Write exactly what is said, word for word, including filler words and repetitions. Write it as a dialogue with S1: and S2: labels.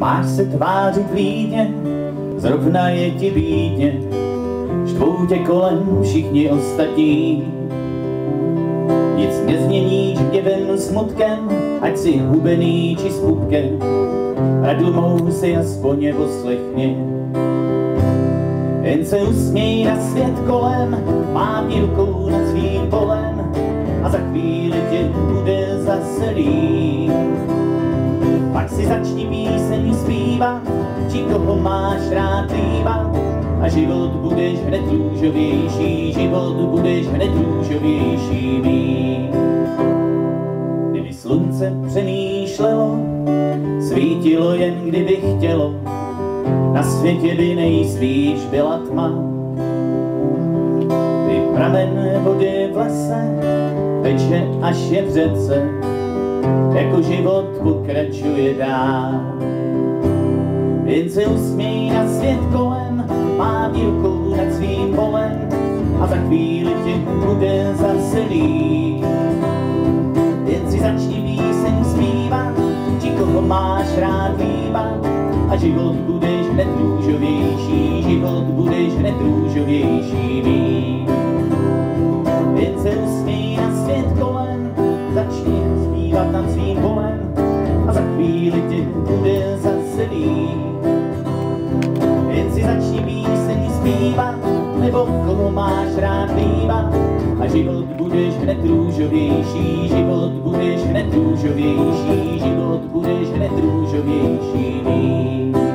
S1: Máš se tvářit vlídně, zrovna je ti bídně, štvou tě kolem všichni ostatní. Nic nezměníš hněvem smutkem, ať si hubený či s pupkem, radu mou si aspoň poslechni. Jen se usměj na svět kolem, mávni rukou nad svým polem a za chvíli tě bude zase líp. Pak si začni píseň zpívat, či koho máš rád líbat, a život budeš hned růžovější, život budeš hned růžovější mít. Kdyby slunce přemýšlelo, svítilo jen kdyby chtělo, na světě by nejspíš byla tma. Ty pramen vody v lese teče až je v řece, jako život pokračuje dál. Jen se usměj na svět kolem, mávni rukou nad svým polem a za chvíli tě bude zase líp. Jen si začni píseň zpívat, či koho máš rád líbat, a život budeš hned růžovější, život budeš hned růžovější mít. Jen se usměj na svět kolem, začni zpívat nad svým polem a za chvíli tě bude zase líp. Jen si začni píseň zpívat, nebo koho máš rád líbat, a život budeš hned růžovější, život budeš hned růžovější, život budeš hned růžovější mít.